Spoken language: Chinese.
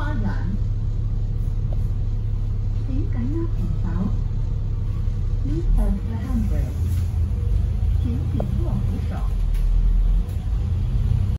花園。請緊握扶手。Please hold the handrail。請緊握扶手。